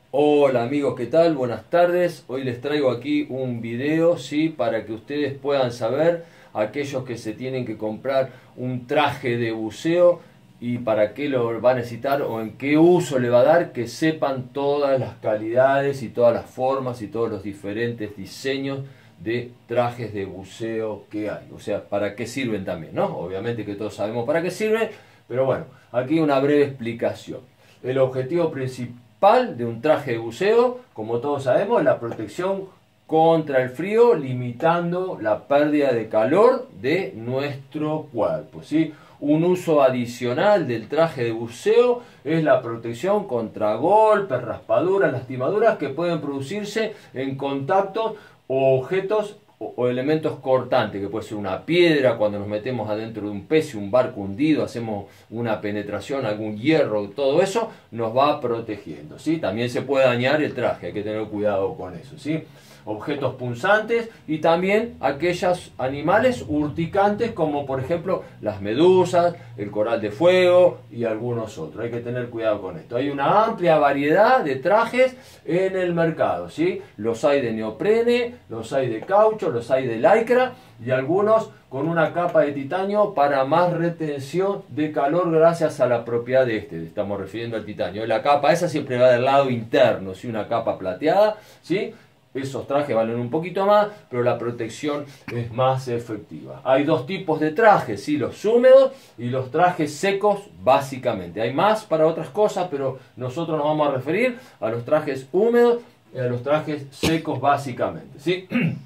Hola amigos, ¿qué tal? Buenas tardes. Hoy les traigo aquí un video, ¿sí? Para que ustedes puedan saber, aquellos que se tienen que comprar un traje de buceo y para qué lo va a necesitar o en qué uso le va a dar, que sepan todas las calidades y todas las formas y todos los diferentes diseños de trajes de buceo que hay. O sea, para qué sirven también, ¿no? Obviamente que todos sabemos para qué sirven, pero bueno, aquí una breve explicación. El objetivo principal de un traje de buceo, como todos sabemos, es la protección contra el frío, limitando la pérdida de calor de nuestro cuerpo, ¿sí? Un uso adicional del traje de buceo es la protección contra golpes, raspaduras, lastimaduras que pueden producirse en contactos o objetos o elementos cortantes, que puede ser una piedra cuando nos metemos adentro de un pez, un barco hundido, hacemos una penetración, algún hierro, todo eso nos va protegiendo, ¿sí? También se puede dañar el traje, hay que tener cuidado con eso, ¿sí? Objetos punzantes y también aquellos animales urticantes como por ejemplo las medusas, el coral de fuego y algunos otros. Hay que tener cuidado con esto. Hay una amplia variedad de trajes en el mercado, ¿sí? Los hay de neoprene, los hay de caucho, los hay de lycra y algunos con una capa de titanio para más retención de calor gracias a la propiedad de este. Estamos refiriendo al titanio. La capa esa siempre va del lado interno, ¿sí? Una capa plateada, ¿sí? Esos trajes valen un poquito más, pero la protección es más efectiva. Hay dos tipos de trajes, ¿sí? Los húmedos y los trajes secos, básicamente. Hay más para otras cosas, pero nosotros nos vamos a referir a los trajes húmedos y a los trajes secos, básicamente, ¿sí?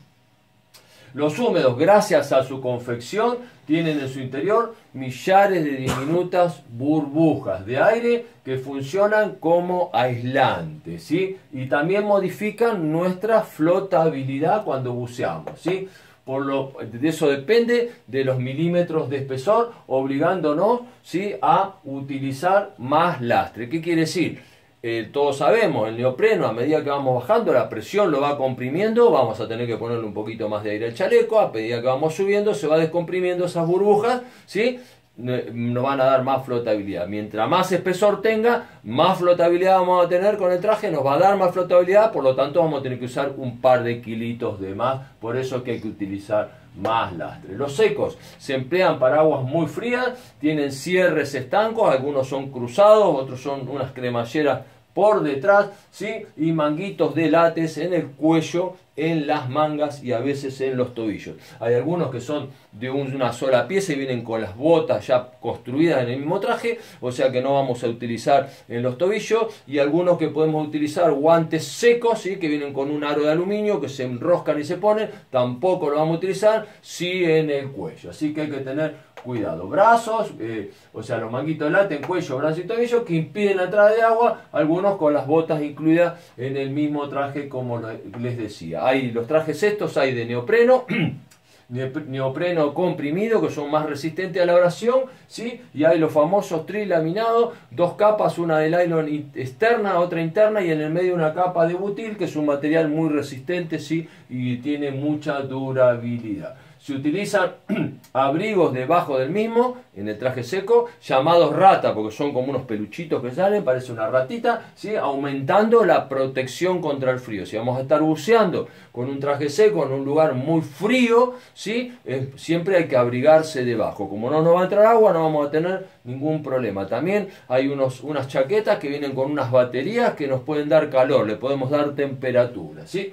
Los húmedos, gracias a su confección, tienen en su interior millares de diminutas burbujas de aire que funcionan como aislantes, ¿sí? Y también modifican nuestra flotabilidad cuando buceamos, ¿sí? De eso depende de los milímetros de espesor, obligándonos, ¿sí? A utilizar más lastre. ¿Qué quiere decir? Todos sabemos, el neopreno, a medida que vamos bajando, la presión lo va comprimiendo, vamos a tener que ponerle un poquito más de aire al chaleco, a medida que vamos subiendo se va descomprimiendo esas burbujas, ¿sí? Nos van a dar más flotabilidad. Mientras más espesor tenga, más flotabilidad vamos a tener con el traje, nos va a dar más flotabilidad, por lo tanto vamos a tener que usar un par de kilitos de más, por eso es que hay que utilizar más lastre. Los secos se emplean para aguas muy frías, tienen cierres estancos, algunos son cruzados, otros son unas cremalleras por detrás, ¿sí? Y manguitos de látex en el cuello, en las mangas y a veces en los tobillos. Hay algunos que son de una sola pieza y vienen con las botas ya construidas en el mismo traje, o sea que no vamos a utilizar en los tobillos, y algunos que podemos utilizar guantes secos, ¿sí? Que vienen con un aro de aluminio que se enroscan y se ponen, tampoco lo vamos a utilizar, sí en el cuello, así que hay que tener cuidado. Brazos, o sea los manguitos de látex, cuello, brazo y tobillo que impiden la entrada de agua, algunos con las botas incluidas en el mismo traje como les decía. Hay los trajes estos, hay de neopreno, neopreno comprimido que son más resistentes a la abrasión, ¿sí? Y hay los famosos trilaminados, dos capas, una de nylon externa, otra interna y en el medio una capa de butil que es un material muy resistente, ¿sí? Y tiene mucha durabilidad. Se utilizan abrigos debajo del mismo, en el traje seco, llamados rata, porque son como unos peluchitos que salen, parece una ratita, ¿sí? Aumentando la protección contra el frío. Si vamos a estar buceando con un traje seco en un lugar muy frío, ¿sí? Siempre hay que abrigarse debajo. Como no nos va a entrar agua, no vamos a tener ningún problema. También hay unas chaquetas que vienen con unas baterías que nos pueden dar calor, le podemos dar temperatura, ¿sí?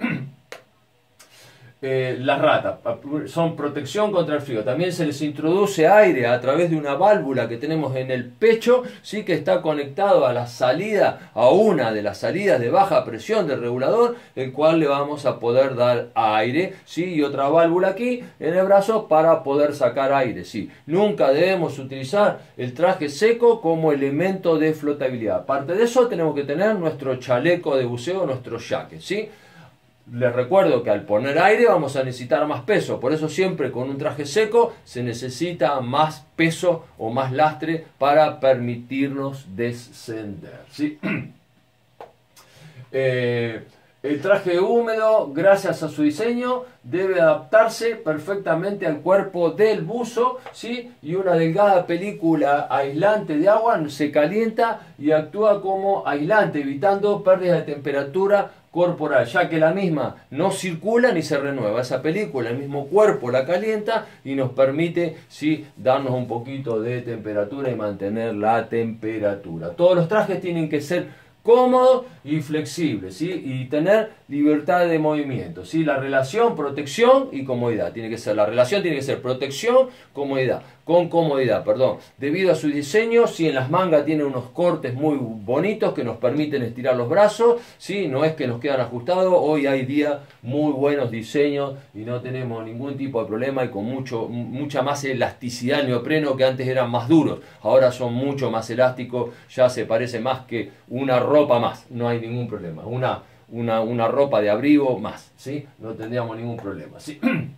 Las ratas son protección contra el frío. También se les introduce aire a través de una válvula que tenemos en el pecho, ¿sí? Que está conectado a la salida, a una de las salidas de baja presión del regulador, el cual le vamos a poder dar aire, ¿sí? Y otra válvula aquí en el brazo para poder sacar aire, ¿sí? Nunca debemos utilizar el traje seco como elemento de flotabilidad. Aparte de eso tenemos que tener nuestro chaleco de buceo, nuestro jacket, ¿sí? Les recuerdo que al poner aire vamos a necesitar más peso, por eso siempre con un traje seco se necesita más peso o más lastre para permitirnos descender, ¿sí? El traje húmedo, gracias a su diseño, debe adaptarse perfectamente al cuerpo del buzo, ¿sí? Y una delgada película aislante de agua se calienta y actúa como aislante, evitando pérdidas de temperatura corporal, ya que la misma no circula ni se renueva. Esa película, el mismo cuerpo la calienta y nos permite, ¿sí?, darnos un poquito de temperatura y mantener la temperatura. Todos los trajes tienen que ser cómodo y flexible, ¿sí? Y tener libertad de movimiento, ¿sí? La relación, protección y comodidad. La relación tiene que ser protección, comodidad. Con comodidad, perdón. Debido a su diseño, ¿sí? En las mangas tiene unos cortes muy bonitos que nos permiten estirar los brazos, ¿sí? No es que nos quedan ajustados. Hoy hay día muy buenos diseños y no tenemos ningún tipo de problema y con mucha más elasticidad el neopreno, que antes eran más duros. Ahora son mucho más elásticos, ya se parece más que una ropa más. No hay ningún problema. Una ropa de abrigo más, ¿sí? No tendríamos ningún problema, ¿sí?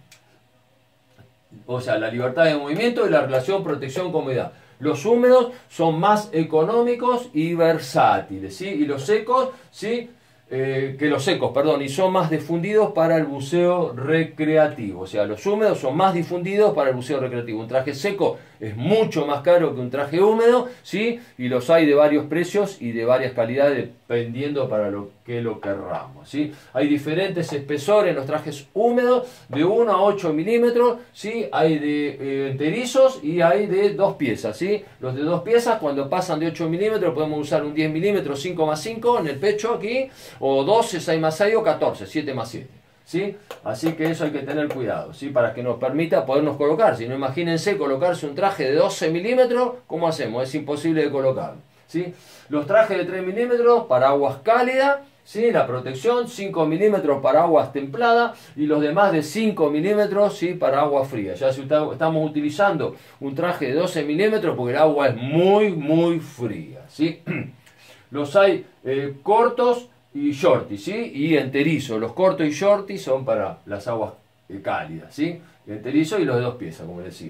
O sea, la libertad de movimiento y la relación protección-comodidad. Los húmedos son más económicos y versátiles, ¿sí? Y los secos, ¿sí? Que los secos, perdón, y son más difundidos para el buceo recreativo. O sea, los húmedos son más difundidos para el buceo recreativo. Un traje seco es mucho más caro que un traje húmedo, ¿sí? Y los hay de varios precios y de varias calidades, dependiendo para lo que lo querramos, ¿sí? Hay diferentes espesores en los trajes húmedos, de 1 a 8 milímetros, ¿sí? Hay de enterizos y hay de 2 piezas, ¿sí? Los de 2 piezas, cuando pasan de 8 milímetros, podemos usar un 10 milímetros 5 más 5 en el pecho aquí, o 12, 6 más 6 o 14, 7 más 7. ¿Sí? Así que eso hay que tener cuidado, ¿sí? Para que nos permita podernos colocar. Si no, imagínense colocarse un traje de 12 milímetros, ¿cómo hacemos? Es imposible de colocar, ¿sí? Los trajes de 3 milímetros para aguas cálidas, ¿sí? La protección, 5 milímetros para aguas templadas y los demás de 5 milímetros, ¿sí? Para agua fría. Ya si estamos utilizando un traje de 12 milímetros porque el agua es muy fría, ¿sí? Los hay cortos y shorty, ¿sí? Y enterizo. Los cortos y shorty son para las aguas cálidas, ¿sí? Enterizo y los de 2 piezas, como decía.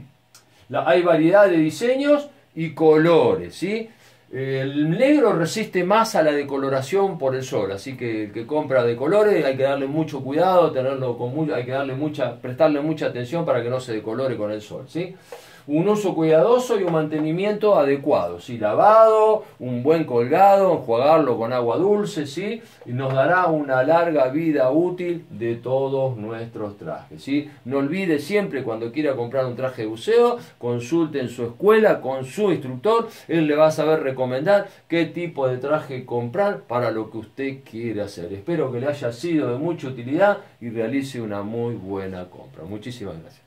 Hay variedad de diseños y colores, ¿sí? El negro resiste más a la decoloración por el sol, así que el que compra de colores hay que darle mucho cuidado, hay que prestarle mucha atención para que no se decolore con el sol, ¿sí? Un uso cuidadoso y un mantenimiento adecuado, ¿sí? Lavado, un buen colgado, enjuagarlo con agua dulce, ¿sí? Y nos dará una larga vida útil de todos nuestros trajes, ¿sí? No olvide siempre, cuando quiera comprar un traje de buceo, consulte en su escuela con su instructor. Él le va a saber recomendar qué tipo de traje comprar para lo que usted quiere hacer. Espero que le haya sido de mucha utilidad y realice una muy buena compra. Muchísimas gracias.